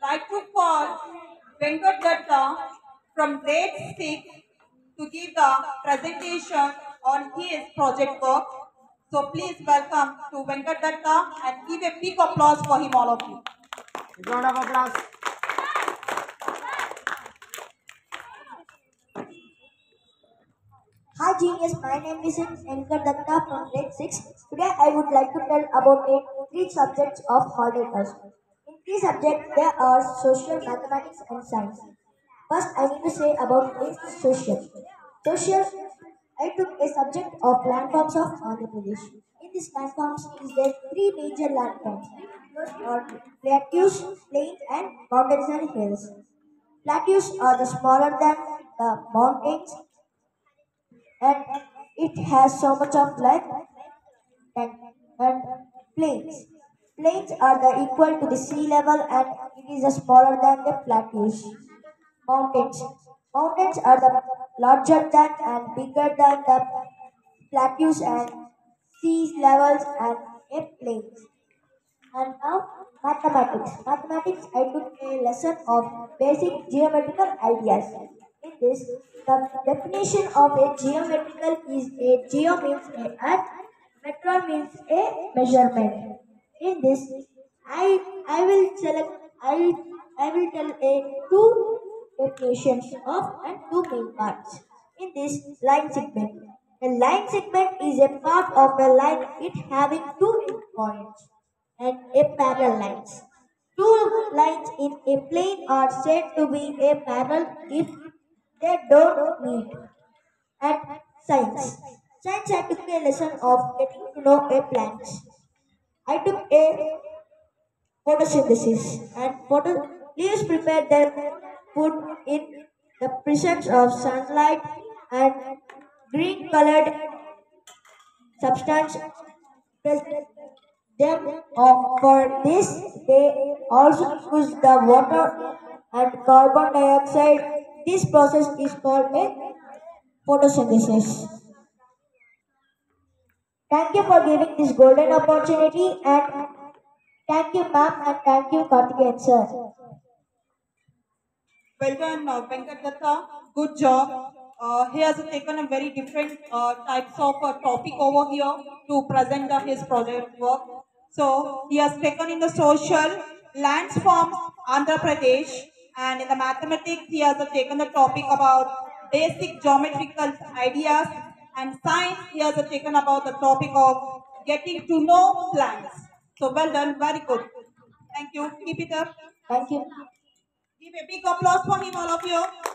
like to call Venkat Datta from grade 6 to give the presentation on his project work. So please welcome to Venkat Datta and give a big applause for him, all of you. Round of applause. Hi genius, my name is Enkar Datta from grade 6. Today I would like to tell about three subjects of holiday course. In three subjects there are social, mathematics and science. First I need to say about social. Social, I took a subject of landforms of Andhra Pradesh. In these landforms is there three major landforms. Those are plateaus, plains and mountains and hills. Plateaus are the smaller than the mountains and it has so much of life and, and plains. Plains are the equal to the sea level and it is smaller than the plateaus. Mountains. Mountains are the larger than and bigger than the plateaus and sea levels and a plains. And now mathematics. Mathematics I took a lesson of basic geometrical ideas. In this, the definition of a geometrical is a geo means a and metron means a measurement. In this, I will select I will tell a two definitions of and two main parts. In this line segment. A line segment is a part of a line it having two endpoints and a parallel lines. Two lines in a plane are said to be a parallel if they don't meet. And science. Science I took a lesson of getting to know a plant. I took a photosynthesis and leaves prepare their food in the presence of sunlight and green colored substance present them for this they also use the water and carbon dioxide. This process is called a photosynthesis. Thank you for giving this golden opportunity and thank you ma'am and thank you Karthikeyan sir. Well done, Venkat Datta. Good job. He has taken a very different types of topic over here to present his project work. So he has taken in the social lands from Andhra Pradesh, and in the mathematics he has taken the topic about basic geometrical ideas, and science he has taken about the topic of getting to know plants. So well done, very good. Thank you. Keep it up. Thank you. Give a big applause for him, all of you.